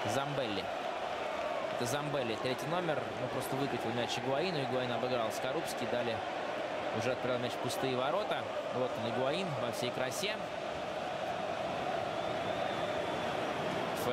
Замбелли. Это Замбелли, третий номер. Ну, просто выкатил мяч Игуаину. Игуаин обыграл Скорубский. Далее уже отправил мяч в пустые ворота. Вот он, Игуаин во всей красе.